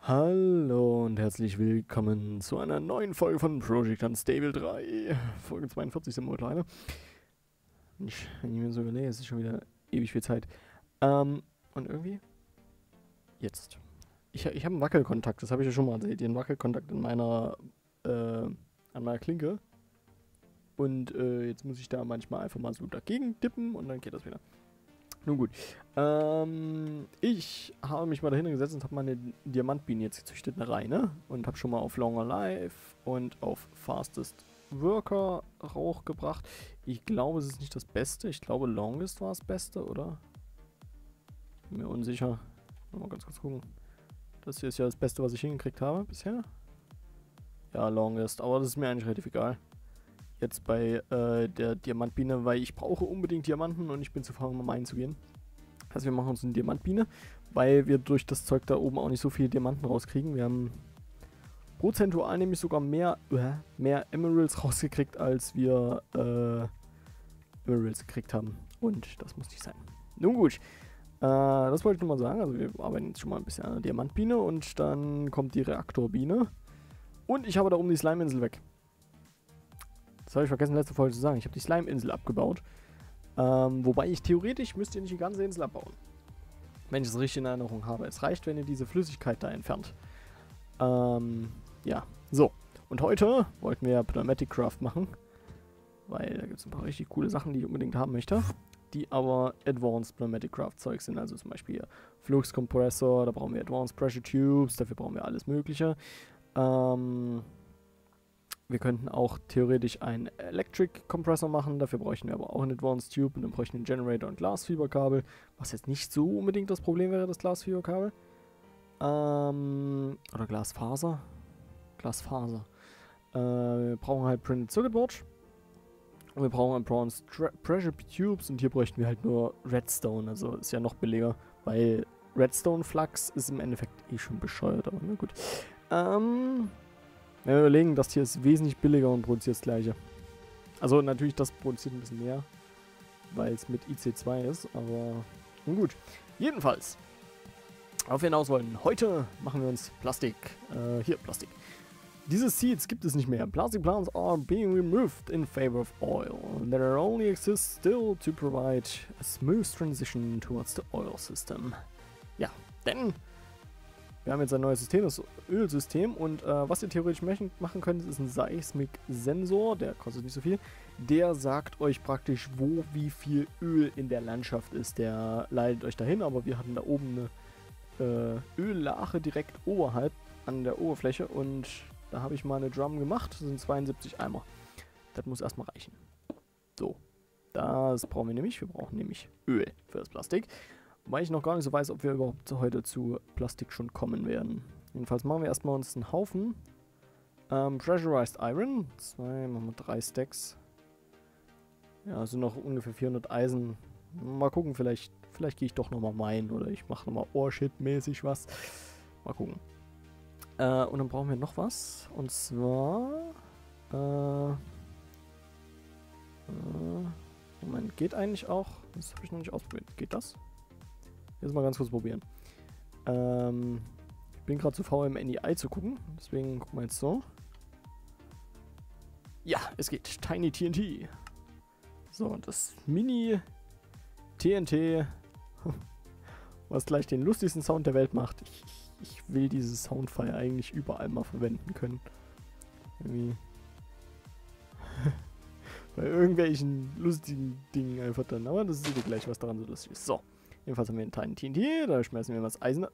Hallo und herzlich willkommen zu einer neuen Folge von Project Unstable 3. Folge 42 sind wir mittlerweile. Wenn ich mir so überlege, es ist schon wieder ewig viel Zeit. Und irgendwie, jetzt. Ich habe einen Wackelkontakt, das habe ich ja schon mal erzählt. Den Wackelkontakt an meiner Klinke. Und jetzt muss ich da manchmal einfach mal so dagegen tippen und dann geht das wieder. Nun gut. Ich habe mich mal dahinter gesetzt und habe meine Diamantbienen jetzt gezüchtet, eine Reihe, und habe schon mal auf Longer Life und auf Fastest Worker Rauch gebracht. Ich glaube, es ist nicht das Beste. Ich glaube, Longest war das Beste, oder? Bin mir unsicher. Mal ganz kurz gucken. Das hier ist ja das Beste, was ich hingekriegt habe bisher. Ja, Longest. Aber das ist mir eigentlich relativ egal. Jetzt bei der Diamantbiene, weil ich brauche unbedingt Diamanten und ich bin zu faul, um meinen zu gehen. Also wir machen uns eine Diamantbiene, weil wir durch das Zeug da oben auch nicht so viele Diamanten rauskriegen. Wir haben prozentual nämlich sogar mehr Emeralds rausgekriegt, als wir Emeralds gekriegt haben. Und das muss nicht sein. Nun gut, das wollte ich nur mal sagen. Also wir arbeiten jetzt schon mal ein bisschen an der Diamantbiene und dann kommt die Reaktorbiene. Und ich habe da oben die Slime-Insel weg. Das habe ich vergessen, letzte Folge zu sagen. Ich habe die Slime-Insel abgebaut. Wobei ich theoretisch müsste ihr nicht die ganze Insel abbauen. Wenn ich es richtig in Erinnerung habe. Es reicht, wenn ihr diese Flüssigkeit da entfernt. Ja. So. Und heute wollten wir ja Pneumatic Craft machen. Weil da gibt es ein paar richtig coole Sachen, die ich unbedingt haben möchte. Die aber Advanced Pneumatic Craft Zeug sind. Also zum Beispiel Flux Compressor, da brauchen wir Advanced Pressure Tubes, dafür brauchen wir alles Mögliche. Wir könnten auch theoretisch einen Electric Compressor machen, dafür bräuchten wir aber auch einen Advanced Tube und dann bräuchten wir einen Generator und Glasfiberkabel, was jetzt nicht so unbedingt das Problem wäre, das Glasfiberkabel. Oder Glasfaser. Glasfaser. Wir brauchen halt Printed Circuit Board. Und wir brauchen Advanced Pressure Tubes und hier bräuchten wir halt nur Redstone, also ist ja noch billiger, weil Redstone Flux ist im Endeffekt eh schon bescheuert, aber na gut. Wenn wir überlegen, das hier ist wesentlich billiger und produziert das gleiche. Also natürlich, das produziert ein bisschen mehr, weil es mit IC2 ist, aber nun gut. Jedenfalls, auf wir hinaus wollen. Heute machen wir uns Plastik. Hier, Plastik. Diese Seeds gibt es nicht mehr. Plastic plants are being removed in favor of oil. There only exists still to provide a smooth transition towards the oil system. Ja, denn wir haben jetzt ein neues System, das Ölsystem, und was ihr theoretisch machen könnt, ist ein Seismik-Sensor, der kostet nicht so viel. Der sagt euch praktisch, wo wie viel Öl in der Landschaft ist. Der leitet euch dahin, aber wir hatten da oben eine Öllache direkt oberhalb an der Oberfläche und da habe ich mal eine Drum gemacht. Das sind 72 Eimer. Das muss erstmal reichen. So, das brauchen wir nämlich. Wir brauchen nämlich Öl für das Plastik. Weil ich noch gar nicht so weiß, ob wir überhaupt heute zu Plastik schon kommen werden. Jedenfalls machen wir erstmal uns einen Haufen. Pressurized Iron. Machen wir 3 Stacks. Ja, sind noch ungefähr 400 Eisen. Mal gucken, vielleicht gehe ich doch nochmal minen oder ich mache nochmal Ohrshit-mäßig was. Mal gucken. Und dann brauchen wir noch was. Und zwar... Moment, geht eigentlich auch... Das habe ich noch nicht ausprobiert. Geht das? Jetzt mal ganz kurz probieren. Ich bin gerade zu faul, im NEI zu gucken. Deswegen gucken wir jetzt so. Ja, es geht. Tiny TNT. So, und das Mini TNT, was gleich den lustigsten Sound der Welt macht. Ich will dieses Soundfile eigentlich überall mal verwenden können. Irgendwie. Bei irgendwelchen lustigen Dingen einfach dann. Aber das ist gleich, was daran so lustig ist. So. Jedenfalls haben wir einen Tiny TNT. Da schmeißen wir was Eisen.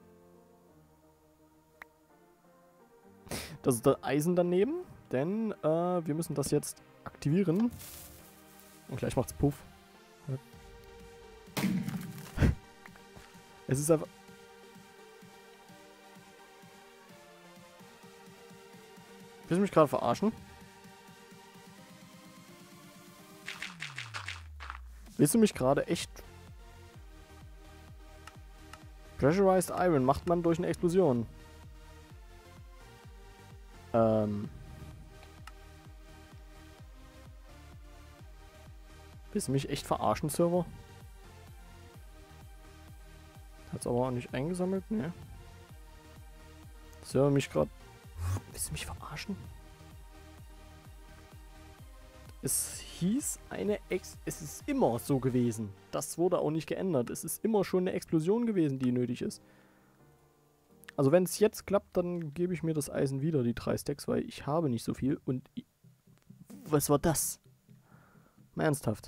Das ist das Eisen daneben. Denn wir müssen das jetzt aktivieren. Und gleich macht's Puff. Es ist einfach... Willst du mich gerade verarschen? Willst du mich gerade echt... Pressurized Iron macht man durch eine Explosion. Willst du mich echt verarschen, Server? Hat's aber auch nicht eingesammelt? Ne. Das höre mich gerade. Willst du mich verarschen? Es hieß es ist immer so gewesen. Das wurde auch nicht geändert. Es ist immer schon eine Explosion gewesen, die nötig ist. Also wenn es jetzt klappt, dann gebe ich mir das Eisen wieder, die 3 Stacks, weil ich habe nicht so viel. Und was war das? Mal ernsthaft.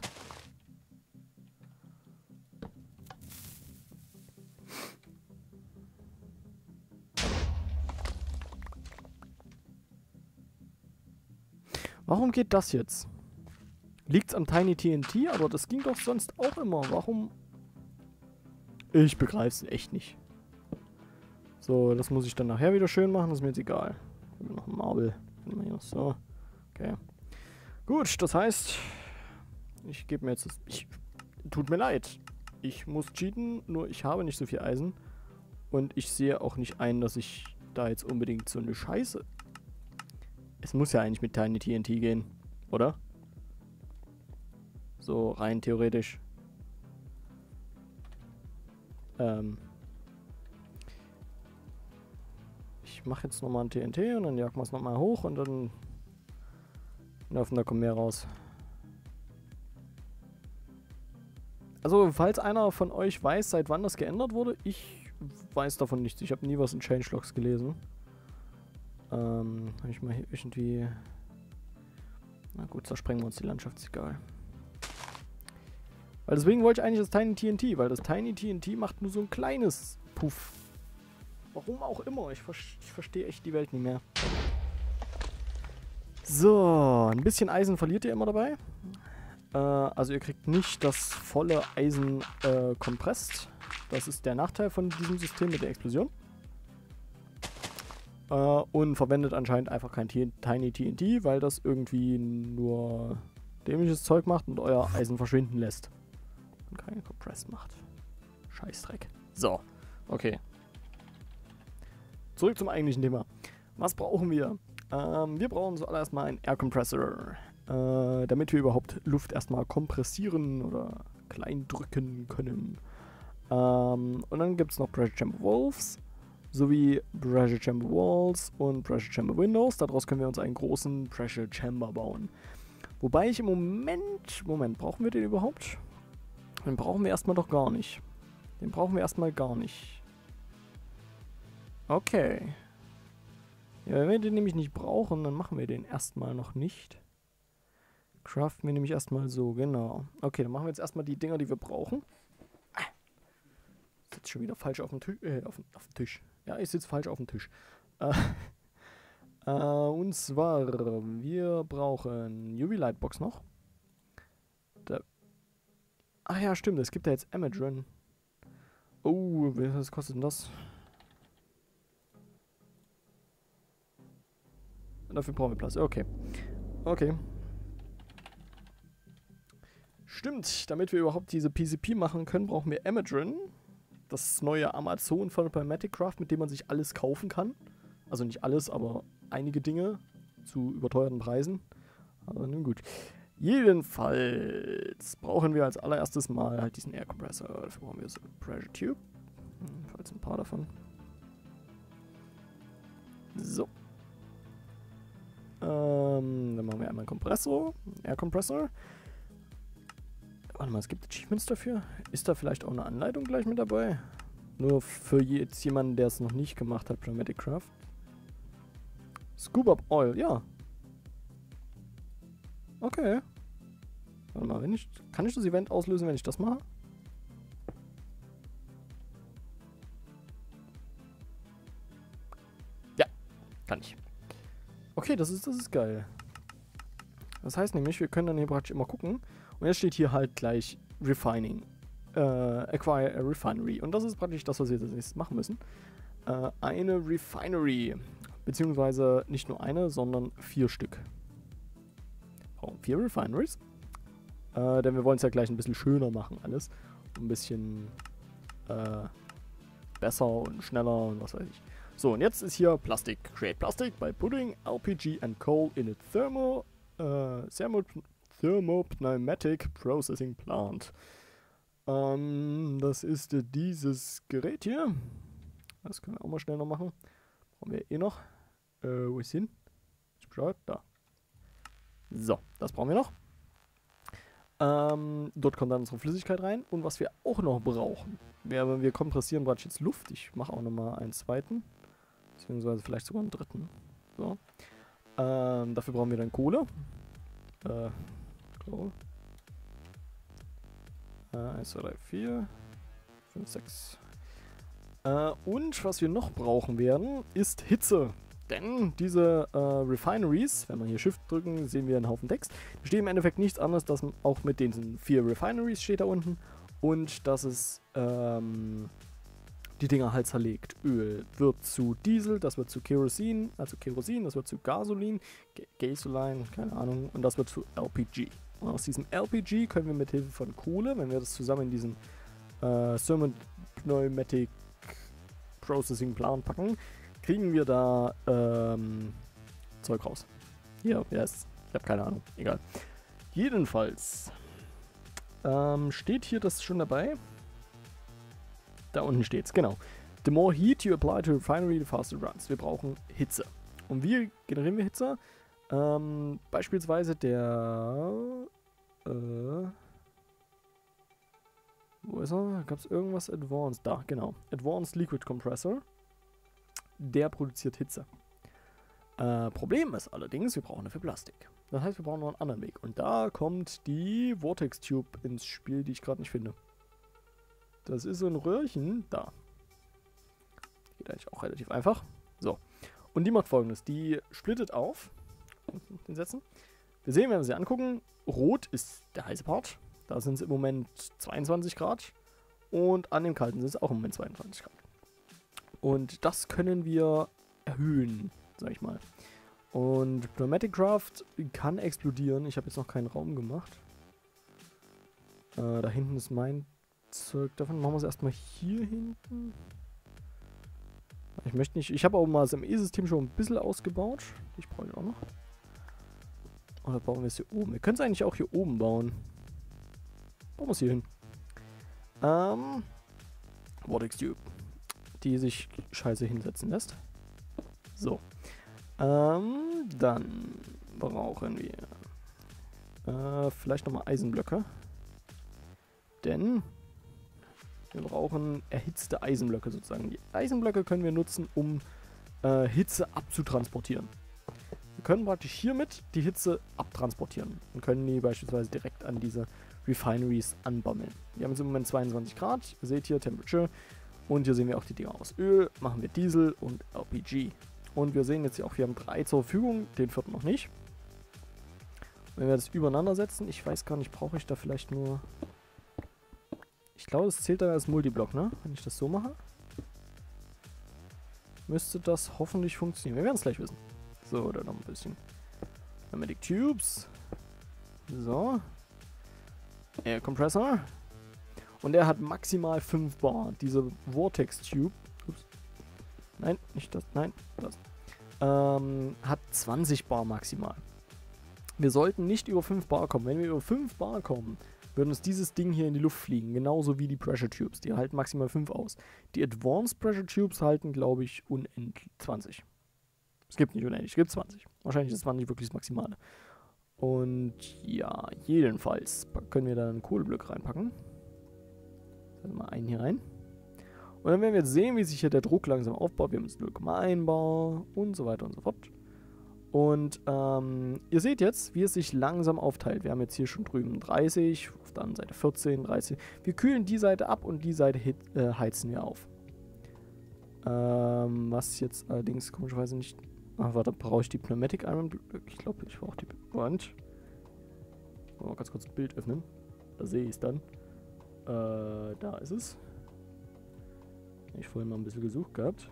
Warum geht das jetzt? Liegt's am Tiny TNT? Aber das ging doch sonst auch immer. Warum? Ich begreife es echt nicht. So, das muss ich dann nachher wieder schön machen. Das ist mir jetzt egal. Noch ein Marble. So. Okay. Gut, das heißt, ich gebe mir jetzt das... Tut mir leid. Ich muss cheaten, nur ich habe nicht so viel Eisen. Und ich sehe auch nicht ein, dass ich da jetzt unbedingt so eine Scheiße... Es muss ja eigentlich mit Tiny TNT gehen, oder? So rein theoretisch. Ich mache jetzt nochmal ein TNT und dann jagen wir es nochmal hoch und dann laufen da kommen mehr raus. Also, falls einer von euch weiß, seit wann das geändert wurde, ich weiß davon nichts. Ich habe nie was in Changelogs gelesen. Habe ich mal hier irgendwie... Na gut, zersprengen wir uns die Landschaft, ist egal. Weil deswegen wollte ich eigentlich das Tiny TNT, weil das Tiny TNT macht nur so ein kleines Puff. Warum auch immer, ich verstehe echt die Welt nicht mehr. So, ein bisschen Eisen verliert ihr immer dabei. Also ihr kriegt nicht das volle Eisen kompresst. Das ist der Nachteil von diesem System mit der Explosion. Und verwendet anscheinend einfach kein Tiny TNT, weil das irgendwie nur dämliches Zeug macht und euer Eisen verschwinden lässt. Und keinen Compress macht. Scheißdreck. So, okay. Zurück zum eigentlichen Thema. Was brauchen wir? Wir brauchen zuallererst mal einen Air Compressor, damit wir überhaupt Luft erstmal kompressieren oder klein drücken können. Und dann gibt es noch Pressure Chamber Valves sowie Pressure Chamber Walls und Pressure Chamber Windows. Daraus können wir uns einen großen Pressure Chamber bauen. Wobei ich im Moment, brauchen wir den überhaupt? Den brauchen wir erstmal doch gar nicht. Den brauchen wir erstmal gar nicht. Okay. Ja, wenn wir den nämlich nicht brauchen, dann machen wir den erstmal noch nicht. Craften wir nämlich erstmal so, genau. Okay, dann machen wir jetzt erstmal die Dinger, die wir brauchen. Ich sitze schon wieder falsch auf dem Tisch. Auf dem Tisch. Ja, ich sitze falsch auf dem Tisch. Und zwar, wir brauchen UV Lightbox noch. Ach ja, stimmt, es gibt da jetzt Emadrin. Oh, was kostet denn das? Dafür brauchen wir Platz. Okay. Okay. Stimmt, damit wir überhaupt diese PCP machen können, brauchen wir Emadrin. Das neue Amazon von Pragmatic Craft, mit dem man sich alles kaufen kann. Also nicht alles, aber einige Dinge zu überteuerten Preisen. Aber nun gut. Jedenfalls brauchen wir als allererstes mal halt diesen Air Compressor. Dafür brauchen wir so eine Pressure Tube. Falls ein paar davon. So. Dann machen wir einmal einen Kompressor. Air Compressor. Warte mal, es gibt Achievements dafür. Ist da vielleicht auch eine Anleitung gleich mit dabei? Nur für jetzt jemanden, der es noch nicht gemacht hat, Pragmatic Craft. Scoop Up Oil, ja. Okay. Warte mal, kann ich das Event auslösen, wenn ich das mache? Ja, kann ich. Okay, das ist geil. Das heißt nämlich, wir können dann hier praktisch immer gucken. Und jetzt steht hier halt gleich Refining. Acquire a Refinery. Und das ist praktisch das, was wir jetzt nächstes machen müssen. Eine Refinery. Beziehungsweise nicht nur eine, sondern 4 Stück. Oh, 4 Refineries. Denn wir wollen es ja gleich ein bisschen schöner machen alles. Ein bisschen besser und schneller und was weiß ich. So, und jetzt ist hier Plastik. Create Plastic by putting LPG and coal in a thermopneumatic processing plant. Das ist dieses Gerät hier. Das können wir auch mal schnell noch machen. Brauchen wir eh noch. Wo ist hin? Ist bescheuert? Da. So, das brauchen wir noch. Dort kommt dann unsere Flüssigkeit rein. Und was wir auch noch brauchen, wir kompressieren praktisch jetzt Luft. Ich mache auch nochmal einen zweiten. Beziehungsweise vielleicht sogar einen dritten. So. Dafür brauchen wir dann Kohle. Kohle. 1, 2, 3, 4, 5, 6. Und was wir noch brauchen werden, ist Hitze. Denn diese Refineries, wenn wir hier Shift drücken, sehen wir einen Haufen Text. Da steht im Endeffekt nichts anderes, dass auch mit den 4 Refineries steht da unten. Und dass es die Dinger halt zerlegt. Öl wird zu Diesel, das wird zu Kerosin, das wird zu Gasolin, Gasoline, keine Ahnung, und das wird zu LPG. Und aus diesem LPG können wir mit Hilfe von Kohle, wenn wir das zusammen in diesen Thermopneumatic Processing Plan packen, kriegen wir da Zeug raus. Hier, wer ist? Ich habe keine Ahnung, egal. Jedenfalls steht hier das schon dabei. Da unten steht's, genau. The more heat you apply to a refinery, the faster it runs. Wir brauchen Hitze. Und wie generieren wir Hitze? Beispielsweise der... wo ist er? Gab es irgendwas Advanced? Da, genau. Advanced Liquid Compressor. Der produziert Hitze. Problem ist allerdings, wir brauchen dafür Plastik. Das heißt, wir brauchen noch einen anderen Weg. Und da kommt die Vortex Tube ins Spiel, die ich gerade nicht finde. Das ist so ein Röhrchen. Da. Geht eigentlich auch relativ einfach. So. Und die macht Folgendes. Die splittet auf. Den Sätzen. Wir sehen, wenn wir sie angucken, rot ist der heiße Part. Da sind es im Moment 22 Grad. Und an dem kalten sind es auch im Moment 22 Grad. Und das können wir erhöhen, sag ich mal. Und Pneumatic Craft kann explodieren. Ich habe jetzt noch keinen Raum gemacht. Da hinten ist mein Zeug. Davon machen wir es erstmal hier hinten. Ich möchte nicht. Ich habe auch mal das ME-System schon ein bisschen ausgebaut. Ich brauche ihn auch noch. Oder bauen wir es hier oben? Wir können es eigentlich auch hier oben bauen. Bauen wir es hier hin. Vortex Tube. Die sich scheiße hinsetzen lässt. So. Dann brauchen wir vielleicht nochmal Eisenblöcke. Denn wir brauchen erhitzte Eisenblöcke sozusagen. Die Eisenblöcke können wir nutzen, um Hitze abzutransportieren. Wir können praktisch hiermit die Hitze abtransportieren und können die beispielsweise direkt an diese Refineries anbammeln. Wir haben jetzt im Moment 22 Grad. Ihr seht hier Temperature. Und hier sehen wir auch die Dinger aus Öl. Machen wir Diesel und LPG. Und wir sehen jetzt hier auch, wir haben 3 zur Verfügung. Den 4. noch nicht. Wenn wir das übereinander setzen, ich weiß gar nicht, brauche ich da vielleicht nur... Ich glaube, das zählt dann als Multiblock, ne? Wenn ich das so mache. Müsste das hoffentlich funktionieren. Wir werden es gleich wissen. So, dann noch ein bisschen. Pneumatic Tubes. So. Air Compressor. Und der hat maximal 5 Bar. Diese Vortex Tube. Ups. Nein, nicht das. Nein, das. Hat 20 Bar maximal. Wir sollten nicht über 5 Bar kommen. Wenn wir über 5 Bar kommen, würden uns dieses Ding hier in die Luft fliegen. Genauso wie die Pressure Tubes. Die halten maximal 5 aus. Die Advanced Pressure Tubes halten, glaube ich, unendlich 20. Es gibt nicht unendlich, es gibt 20. Wahrscheinlich ist 20 wirklich das Maximale. Und ja, jedenfalls können wir da einen Kohleblöcke reinpacken. Also mal einen hier rein. Und dann werden wir jetzt sehen, wie sich hier der Druck langsam aufbaut. Wir haben jetzt 0,1 Bar und so weiter und so fort. Und ihr seht jetzt, wie es sich langsam aufteilt. Wir haben jetzt hier schon drüben 30, auf der anderen Seite 14, 30. Wir kühlen die Seite ab und die Seite heizen wir auf. Was jetzt allerdings komischerweise nicht... Ach, warte, brauche ich die Pneumatic Iron Blöcke? Ich glaube, ich brauche die... Und? Mal ganz kurz das Bild öffnen. Da sehe ich es dann. Da ist es. Hab ich vorhin mal ein bisschen gesucht gehabt.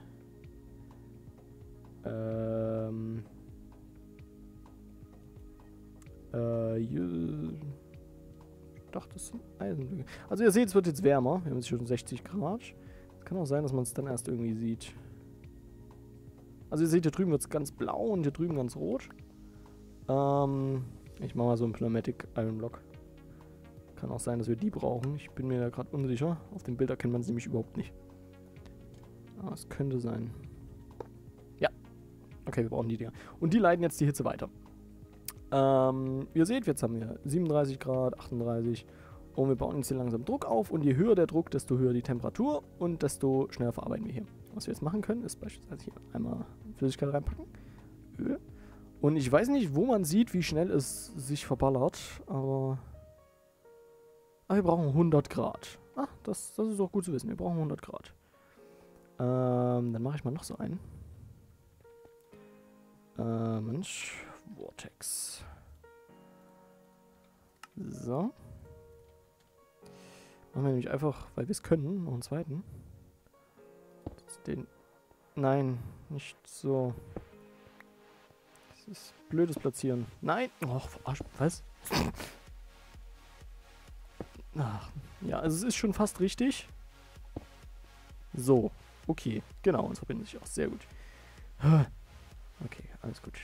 Ich dachte, das sind Eisenblöcke. Also ihr seht, es wird jetzt wärmer. Wir haben jetzt schon 60 Grad. Es kann auch sein, dass man es dann erst irgendwie sieht. Also ihr seht, hier drüben wird es ganz blau und hier drüben ganz rot. Ich mache mal so einen Pneumatic Iron Block. Kann auch sein, dass wir die brauchen. Ich bin mir da gerade unsicher. Auf dem Bild erkennt man es nämlich überhaupt nicht. Aber es könnte sein. Okay, wir brauchen die Dinger. Und die leiten jetzt die Hitze weiter. Ihr seht, jetzt haben wir 37 Grad, 38 und wir bauen jetzt hier langsam Druck auf und je höher der Druck, desto höher die Temperatur und desto schneller verarbeiten wir hier. Was wir jetzt machen können, ist beispielsweise hier einmal Flüssigkeit reinpacken, Öl. Und ich weiß nicht, wo man sieht, wie schnell es sich verballert, aber wir brauchen 100 Grad. Ah, das ist auch gut zu wissen, wir brauchen 100 Grad. Dann mache ich mal noch so einen. Mensch, Vortex. So. Machen wir nämlich einfach, weil wir es können, noch einen zweiten. Den. Nein, nicht so. Das ist blödes Platzieren. Nein! Och, verarsch. Was? Ach, ja, also es ist schon fast richtig. So, okay. Genau, und verbinden sich auch. Sehr gut. Okay, alles gut.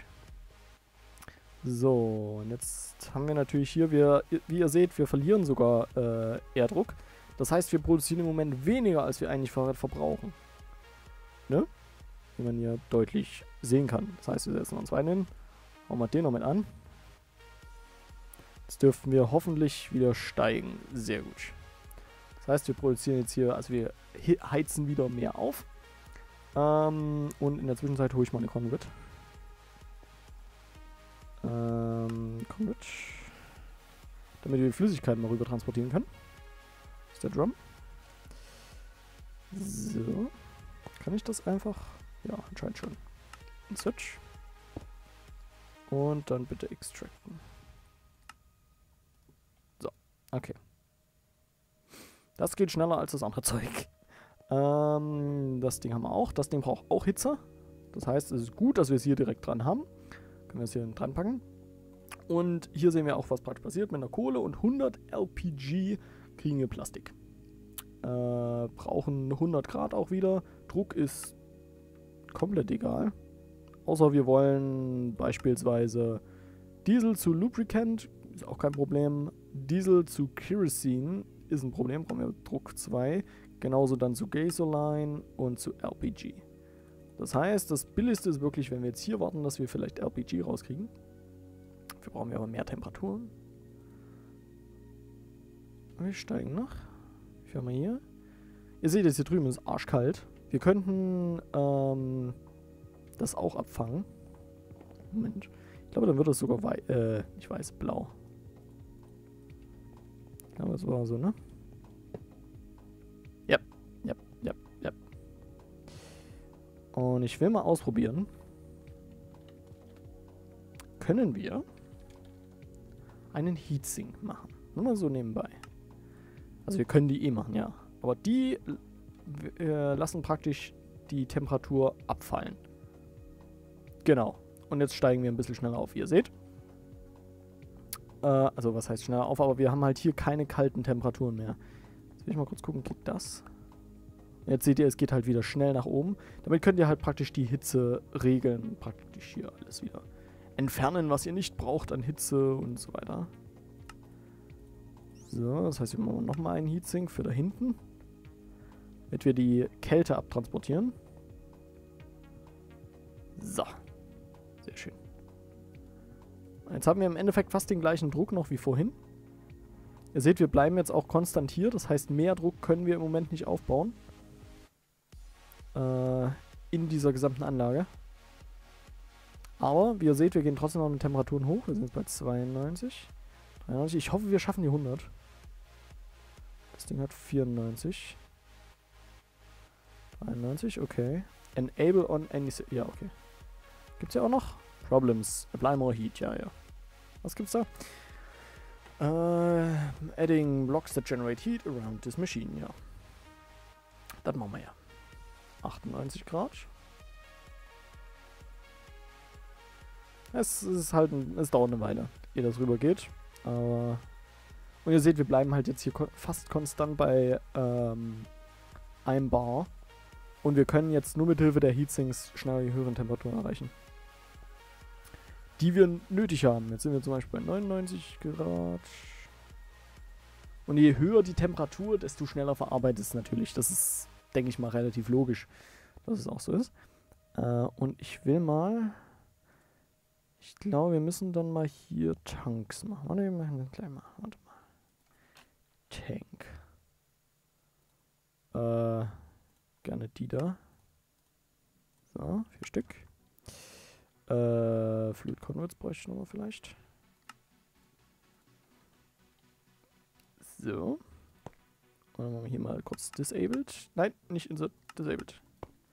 So, und jetzt haben wir natürlich hier, wie ihr seht, wir verlieren sogar Erdruck. Das heißt, wir produzieren im Moment weniger, als wir eigentlich verbrauchen. Ne? Wie man hier deutlich sehen kann. Das heißt, wir setzen uns einen hin, hauen wir den noch mit an. Jetzt dürften wir hoffentlich wieder steigen. Sehr gut. Das heißt, wir produzieren jetzt hier, also wir heizen wieder mehr auf. Und in der Zwischenzeit hole ich mal eine Conduit. Conduit. Damit wir die Flüssigkeit mal rüber transportieren können. Das ist der Drum. So. Kann ich das einfach? Ja, anscheinend schon. Switch. Und dann bitte extracten. So, okay. Das geht schneller als das andere Zeug. Das Ding haben wir auch. Das Ding braucht auch Hitze. Das heißt, es ist gut, dass wir es hier direkt dran haben. Können wir es hier dran packen. Und hier sehen wir auch, was praktisch passiert. Mit einer Kohle und 100 LPG kriegen wir Plastik. Brauchen 100 Grad auch wieder. Druck ist komplett egal. Außer wir wollen beispielsweise Diesel zu Lubricant. Ist auch kein Problem. Diesel zu Kerosene ist ein Problem. Brauchen wir Druck 2. Genauso dann zu Gasoline und zu LPG. Das heißt, das Billigste ist wirklich, wenn wir jetzt hier warten, dass wir vielleicht LPG rauskriegen. Dafür brauchen wir aber mehr Temperaturen. Wir steigen noch. Wie haben wir hier? Ihr seht jetzt hier drüben, ist arschkalt. Wir könnten das auch abfangen. Moment. Ich glaube, dann wird das sogar nicht weiß, blau. Aber das war so, ne? Ja. Und ich will mal ausprobieren. Können wir einen Heatsink machen? Nur mal so nebenbei. Also wir können die machen, ja. Aber die lassen praktisch die Temperatur abfallen. Genau. Und jetzt steigen wir ein bisschen schneller auf, wie ihr seht. Also was heißt schneller auf, aber wir haben halt hier keine kalten Temperaturen mehr. Jetzt will ich mal kurz gucken, geht das? Jetzt seht ihr, es geht halt wieder schnell nach oben. Damit könnt ihr halt praktisch die Hitze regeln. Praktisch hier alles wieder entfernen, was ihr nicht braucht an Hitze und so weiter. So, das heißt, wir machen nochmal einen Heatsink für da hinten. Damit wir die Kälte abtransportieren. So. Sehr schön. Jetzt haben wir im Endeffekt fast den gleichen Druck noch wie vorhin. Ihr seht, wir bleiben jetzt auch konstant hier. Das heißt, mehr Druck können wir im Moment nicht aufbauen. In dieser gesamten Anlage. Aber, wie ihr seht, wir gehen trotzdem noch mit Temperaturen hoch. Wir sind jetzt bei 92. 93. Ich hoffe, wir schaffen die 100. Das Ding hat 94. 93, okay. Enable on any... Ja, okay. Gibt's ja auch noch? Problems. Apply more heat, ja. Was gibt's da? Adding blocks that generate heat around this machine, ja. Das machen wir ja. 98 Grad. Es ist halt, es dauert eine Weile, ehe das rüber geht. Und ihr seht, wir bleiben halt jetzt hier fast konstant bei einem Bar. Und wir können jetzt nur mit Hilfe der Heatsinks schneller die höheren Temperaturen erreichen. Die wir nötig haben. Jetzt sind wir zum Beispiel bei 99 Grad. Und je höher die Temperatur, desto schneller verarbeitet es natürlich. Das ist, denke ich mal, relativ logisch, dass es auch so ist. Und ich will mal Ich glaube, wir müssen dann mal hier Tanks machen. Warte, wir machen das gleich mal. Warte mal. Tank. Gerne die da. So, 4 Stück. Fluid Converts bräuchte ich nochmal vielleicht. So. Und dann machen wir hier mal kurz disabled. Nein, nicht insert, disabled.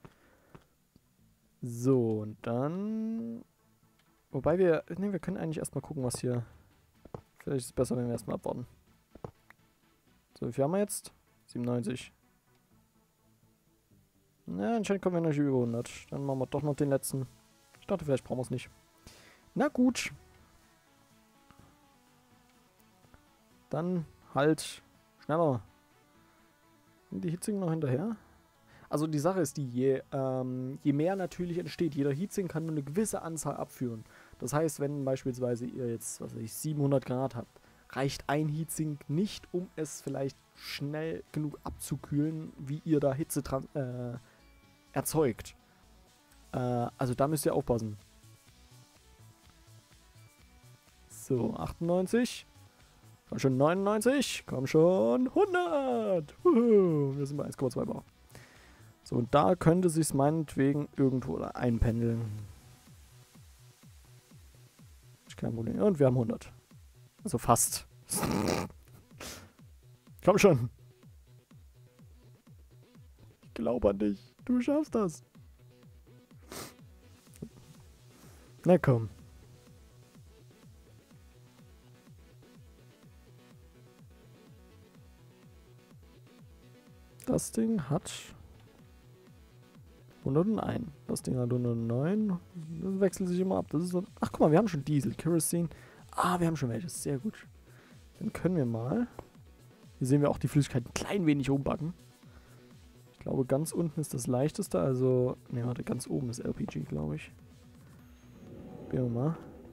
So, und dann... Wobei wir... Ne, wir können eigentlich erstmal gucken, was hier... Vielleicht ist es besser, wenn wir erstmal abwarten. So, wie viel haben wir jetzt? 97. Na, anscheinend kommen wir noch nicht über 100. Dann machen wir doch noch den letzten. Ich dachte, vielleicht brauchen wir es nicht. Na gut. Dann halt schneller. Sind die Hitzigen noch hinterher? Also die Sache ist die, je mehr natürlich entsteht, jeder Heatsink kann nur eine gewisse Anzahl abführen. Das heißt, wenn beispielsweise ihr jetzt, was weiß ich, 700 Grad habt, reicht ein Heatsink nicht, um es vielleicht schnell genug abzukühlen, wie ihr da Hitze erzeugt. Also da müsst ihr aufpassen. So, 98. Komm schon 99. Komm schon 100. Wir sind bei 1,2 Bar. So, und da könnte sich's meinetwegen irgendwo einpendeln. Ist kein Problem. Und wir haben 100. Also fast. Komm schon. Ich glaube an dich. Du schaffst das. Na komm. Das Ding hat 101. Das Ding hat 109. Das wechselt sich immer ab. Das ist so. Ach guck mal, wir haben schon Diesel, Kerosene. Ah, wir haben schon welches. Sehr gut. Dann können wir mal. Hier sehen wir auch die Flüssigkeit ein klein wenig umbacken. Ich glaube, ganz unten ist das leichteste. Also, ne, warte, ganz oben ist LPG, glaube ich. Probieren wir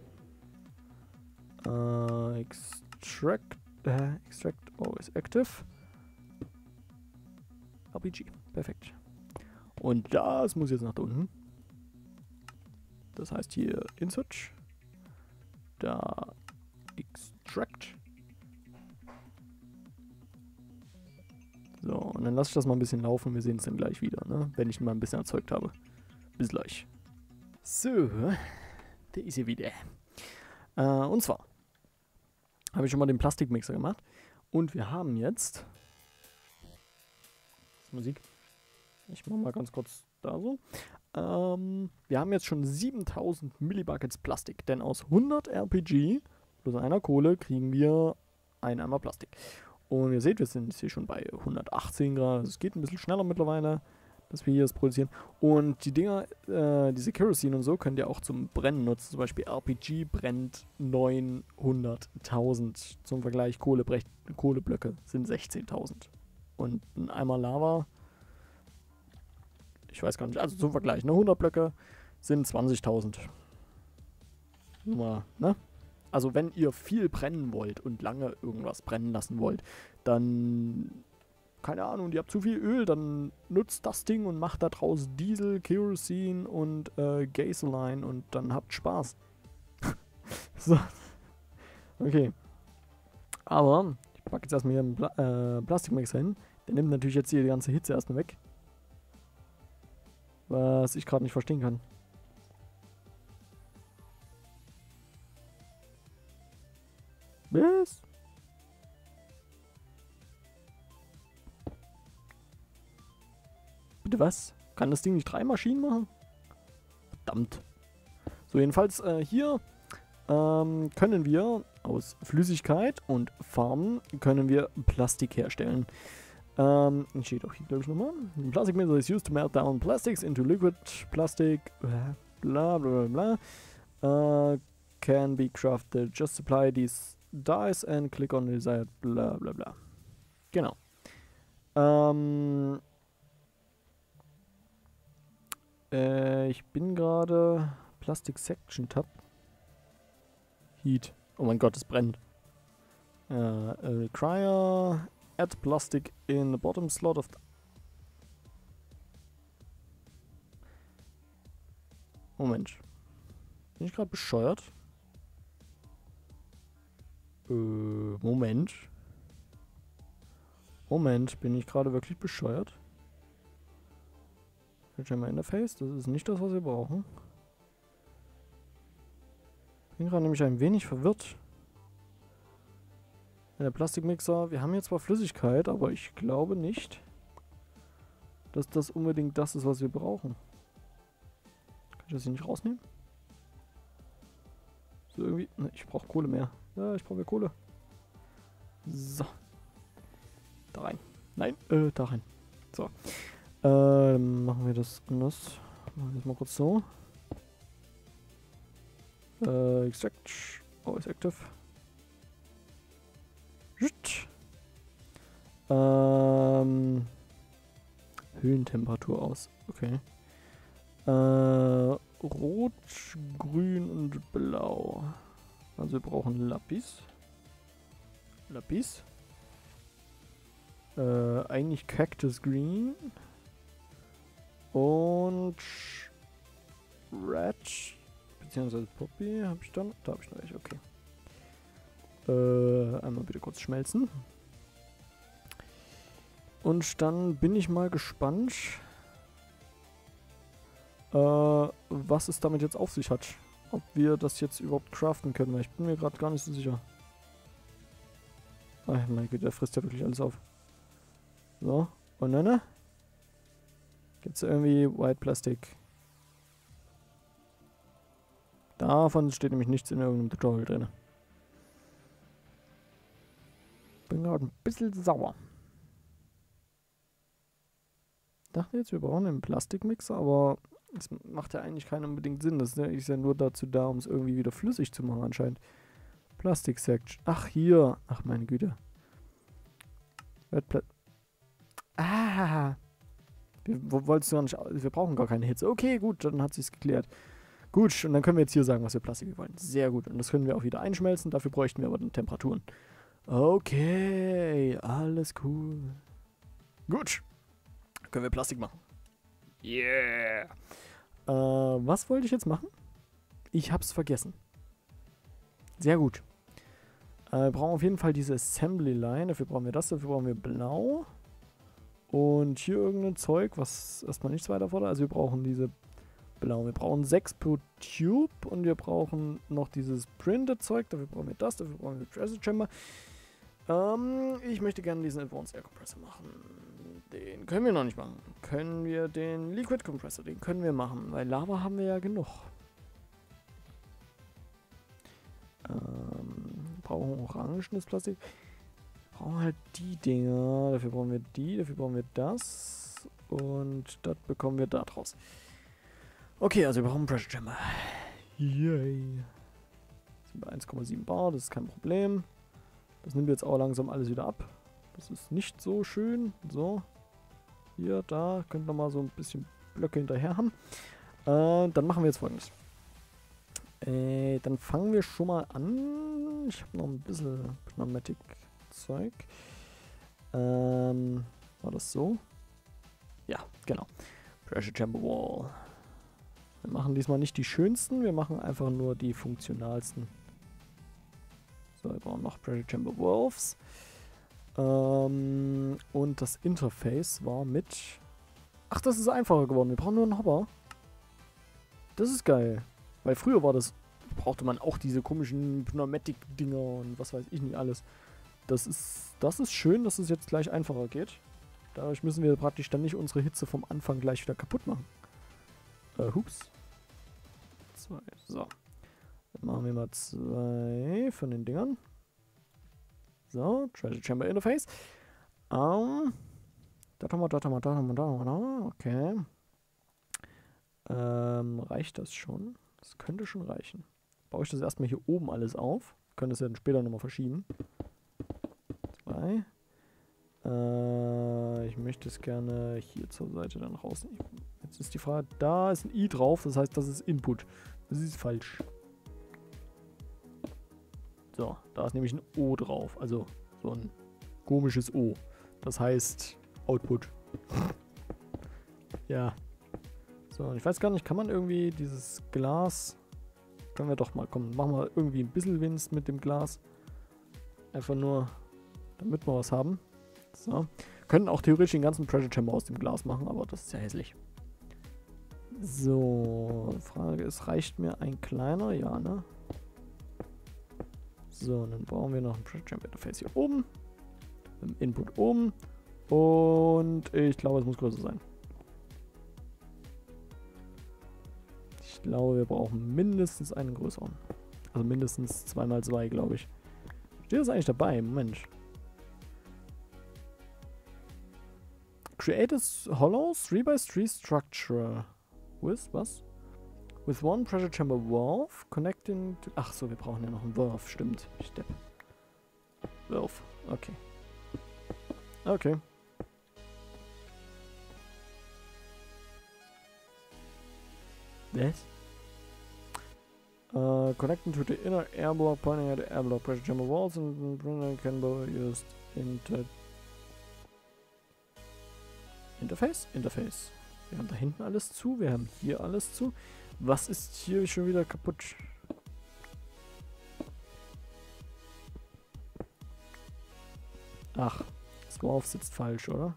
mal. Extract. Extract. Oh, ist active. LPG. Perfekt. Und das muss jetzt nach da unten. Das heißt hier Insert. Da Extract. So, und dann lasse ich das mal ein bisschen laufen. Wir sehen es dann gleich wieder, ne? Wenn ich mal ein bisschen erzeugt habe. Bis gleich. So, der ist hier wieder. Und zwar habe ich schon mal den Plastikmixer gemacht. Und wir haben jetzt... Musik. Ich mache mal ganz kurz da so. Wir haben jetzt schon 7000 Millibuckets Plastik, denn aus 100 LPG plus einer Kohle kriegen wir einen Eimer Plastik. Und ihr seht, wir sind jetzt hier schon bei 118 Grad. Also es geht ein bisschen schneller mittlerweile, dass wir hier das produzieren. Und die Dinger, diese Kerosene und so, könnt ihr auch zum Brennen nutzen. Zum Beispiel LPG brennt 900.000. Zum Vergleich Kohleblöcke sind 16.000. Und ein Eimer Lava, ich weiß gar nicht, also zum Vergleich, ne, 100 Blöcke sind 20.000. Nur mal, ne? Also wenn ihr viel brennen wollt und lange irgendwas brennen lassen wollt, dann, keine Ahnung, ihr habt zu viel Öl, dann nutzt das Ding und macht da draus Diesel, Kerosene und Gasoline und dann habt Spaß. So. Okay. Aber ich packe jetzt erstmal hier einen Plastikmixer hin. Der nimmt natürlich jetzt hier die ganze Hitze erstmal weg. Was ich gerade nicht verstehen kann. Was? Bitte was? Kann das Ding nicht 3 Maschinen machen? Verdammt. So, jedenfalls hier können wir aus Flüssigkeit und Farben können wir Plastik herstellen. Steht auch hier, glaube ich, nochmal. Plastic mixer is used to melt down plastics into liquid plastic. Bla bla bla bla. Can be crafted. Just apply these dyes and click on the desired bla bla bla. Genau. Ich bin gerade Plastic Section Tab. Heat. Oh mein Gott, es brennt. Require add plastic in the bottom slot of the... Moment. Bin ich gerade bescheuert? Moment. Moment, bin ich gerade wirklich bescheuert? Bildschirm Interface, das ist nicht das, was wir brauchen. Bin gerade nämlich ein wenig verwirrt. Der Plastikmixer, wir haben hier zwar Flüssigkeit, aber ich glaube nicht, dass das unbedingt das ist, was wir brauchen. Kann ich das hier nicht rausnehmen? So irgendwie. Ne, ich brauche Kohle mehr. Ja, ich brauche mehr Kohle. So. Da rein. Nein, da rein. So. Dann machen wir das anders. Machen wir das mal kurz so. Extract. Oh, ist active. Höhentemperatur aus. Okay. Rot, Grün und Blau. Also wir brauchen Lapis. Lapis. Eigentlich Cactus Green. Und Red. Beziehungsweise Poppy habe ich dann. Da habe ich noch welche, okay. Einmal bitte kurz schmelzen. Und dann bin ich mal gespannt, was es damit jetzt auf sich hat. Ob wir das jetzt überhaupt craften können, weil ich bin mir gerade gar nicht so sicher. Ach mein Gott, der frisst ja wirklich alles auf. So, und dann gibt es irgendwie White Plastic. Davon steht nämlich nichts in irgendeinem Tutorial drin. Bin gerade ein bisschen sauer. Ich dachte jetzt, wir brauchen einen Plastikmixer, aber das macht ja eigentlich keinen unbedingt Sinn. Das ist ja nur dazu da, um es irgendwie wieder flüssig zu machen anscheinend. Plastic Section. Ach, hier. Ach, meine Güte. Ah. Wolltest du gar nicht... Wir brauchen gar keine Hitze. Okay, gut, dann hat sich's geklärt. Gut, und dann können wir jetzt hier sagen, was wir Plastik wollen. Sehr gut. Und das können wir auch wieder einschmelzen. Dafür bräuchten wir aber dann Temperaturen. Okay, alles cool. Gut. Können wir Plastik machen. Yeah. Was wollte ich jetzt machen? Ich hab's vergessen. Sehr gut. Wir brauchen auf jeden Fall diese Assembly Line. Dafür brauchen wir das, dafür brauchen wir Blau. Und hier irgendein Zeug, was erstmal nichts weiter fordert. Also wir brauchen diese Blau. Wir brauchen 6 pro Tube und wir brauchen noch dieses Printed Zeug. Dafür brauchen wir das, dafür brauchen wir Pressure Chamber. Ich möchte gerne diesen Advanced Air Compressor machen. Den können wir noch nicht machen. Können wir den Liquid Compressor, den können wir machen, weil Lava haben wir ja genug. Brauchen orangenes Plastik. Brauchen halt die Dinger. Dafür brauchen wir die, dafür brauchen wir das. Und das bekommen wir da draus. Okay, also wir brauchen Pressure Chamber. Yay. Sind bei 1,7 Bar, das ist kein Problem. Das nimmt jetzt auch langsam alles wieder ab. Das ist nicht so schön. So. Hier, da. Könnt ihr mal so ein bisschen Blöcke hinterher haben. Dann machen wir jetzt Folgendes. Dann fangen wir schon mal an. Ich habe noch ein bisschen Pneumatik-Zeug. War das so? Ja, genau. Pressure Chamber Wall. Wir machen diesmal nicht die schönsten, wir machen einfach nur die funktionalsten. So, wir brauchen noch Pressure Chamber Valves. Und das Interface war mit... Ach, das ist einfacher geworden. Wir brauchen nur einen Hopper. Das ist geil. Weil früher war das... Brauchte man auch diese komischen Pneumatik-Dinger und was weiß ich nicht alles. Das ist schön, dass es jetzt gleich einfacher geht. Dadurch müssen wir praktisch dann nicht unsere Hitze vom Anfang gleich wieder kaputt machen. Hups. 2. So. Dann machen wir mal 2 von den Dingern. So, Treasure Chamber Interface. Da haben wir. Okay. Reicht das schon? Das könnte schon reichen. Baue ich das erstmal hier oben alles auf. Können das ja dann später nochmal verschieben. 2. Ich möchte es gerne hier zur Seite dann rausnehmen. Jetzt ist die Frage, da ist ein I drauf, das heißt, das ist Input. Das ist falsch. So, da ist nämlich ein O drauf, also so ein komisches O. Das heißt Output. Ja. So, ich weiß gar nicht, kann man irgendwie dieses Glas können wir doch mal, komm, machen wir irgendwie ein bisschen Winst mit dem Glas. Einfach nur, damit wir was haben. So. Können auch theoretisch den ganzen Pressure Chamber aus dem Glas machen, aber das ist ja hässlich. So, Frage ist, reicht mir ein kleiner? Ja, ne? So, dann brauchen wir noch ein Pressure Chamber Interface hier oben. Im Input oben. Und ich glaube, es muss größer sein. Ich glaube, wir brauchen mindestens einen größeren. Also mindestens 2x2, glaube ich. Steht das eigentlich dabei? Moment. Create a hollow 3x3 structure. With was? With one pressure chamber valve connecting to... Ach so, wir brauchen ja noch einen Valve, stimmt. Step. Valve, okay. Okay. This? Connecting to the inner air block, pointing at the air block pressure chamber walls and can be used Interface? Interface. Wir haben da hinten alles zu, wir haben hier alles zu. Was ist hier schon wieder kaputt? Ach, das Wharf sitzt falsch, oder?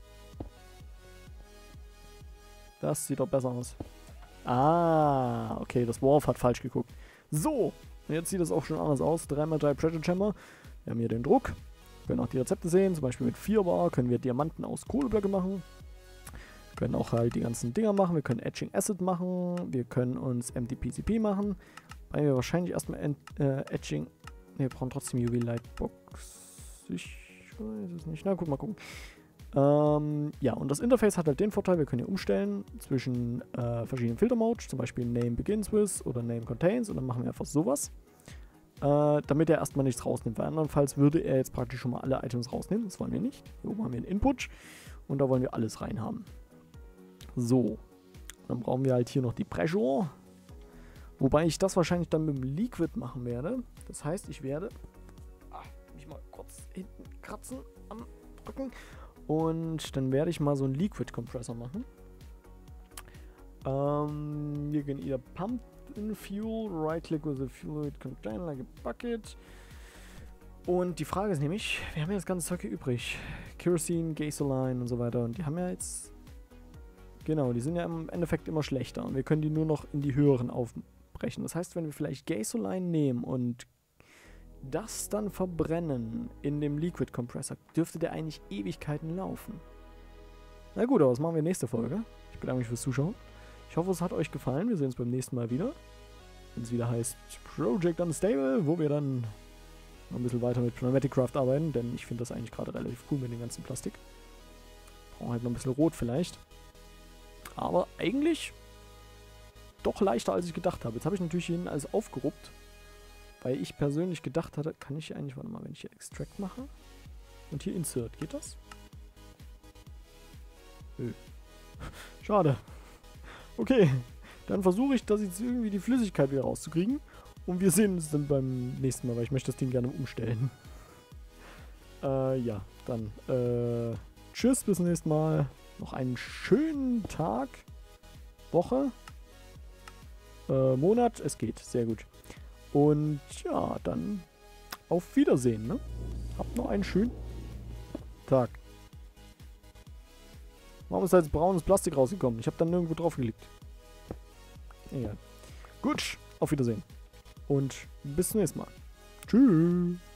Das sieht doch besser aus. Ah, okay, das Wharf hat falsch geguckt. So, jetzt sieht das auch schon anders aus. 3x3 Pressure Chamber. Wir haben hier den Druck. Wir können auch die Rezepte sehen. Zum Beispiel mit 4 Bar können wir Diamanten aus Kohleblöcke machen. Wir können auch halt die ganzen Dinger machen. Wir können Etching Acid machen. Wir können uns MDPCP machen. Weil wir wahrscheinlich erstmal Etching... Ne, wir brauchen trotzdem UV Lightbox. Ich weiß es nicht. Na, guck mal gucken. Ja, und das Interface hat halt den Vorteil, wir können hier umstellen zwischen verschiedenen Filter-Modes, zum Beispiel Name Begins With oder Name Contains, und dann machen wir einfach sowas, damit er erstmal nichts rausnimmt, weil andernfalls würde er jetzt praktisch schon mal alle Items rausnehmen, das wollen wir nicht. Hier oben haben wir einen Input und da wollen wir alles reinhaben. So, dann brauchen wir halt hier noch die Pressure, wobei ich das wahrscheinlich dann mit dem Liquid machen werde. Das heißt, ich werde mich mal kurz hinten kratzen am Rücken. Und dann werde ich mal so einen Liquid Compressor machen. You can either pump in fuel, right click with a fluid container like a bucket. Und die Frage ist nämlich, wir haben ja das ganze Zeug hier übrig. Kerosene, Gasoline und so weiter. Und die haben ja jetzt... Genau, die sind ja im Endeffekt immer schlechter. Und wir können die nur noch in die höheren aufbrechen. Das heißt, wenn wir vielleicht Gasoline nehmen und das dann verbrennen in dem Liquid Compressor, dürfte der eigentlich Ewigkeiten laufen. Na gut, aber das machen wir nächste Folge. Ich bedanke mich fürs Zuschauen. Ich hoffe, es hat euch gefallen. Wir sehen uns beim nächsten Mal wieder. Wenn es wieder heißt Project Unstable, wo wir dann noch ein bisschen weiter mit Pneumatic Craft arbeiten, denn ich finde das eigentlich gerade relativ cool mit dem ganzen Plastik. Brauchen halt noch ein bisschen Rot vielleicht. Aber eigentlich doch leichter, als ich gedacht habe. Jetzt habe ich natürlich hier alles aufgeruppt. Weil ich persönlich gedacht hatte, kann ich hier eigentlich, warte mal, wenn ich hier Extract mache und hier Insert, geht das? Nö. Schade. Okay, dann versuche ich, das jetzt irgendwie die Flüssigkeit wieder rauszukriegen und wir sehen uns dann beim nächsten Mal, weil ich möchte das Ding gerne umstellen. Ja, dann tschüss, bis zum nächsten Mal. Noch einen schönen Tag, Woche, Monat, es geht, sehr gut. Und ja, dann auf Wiedersehen, ne? Habt noch einen schönen Tag. Warum ist da jetzt braunes Plastik rausgekommen? Ich habe dann nirgendwo drauf gelegt. Egal. Gut, auf Wiedersehen. Und bis zum nächsten Mal. Tschüss.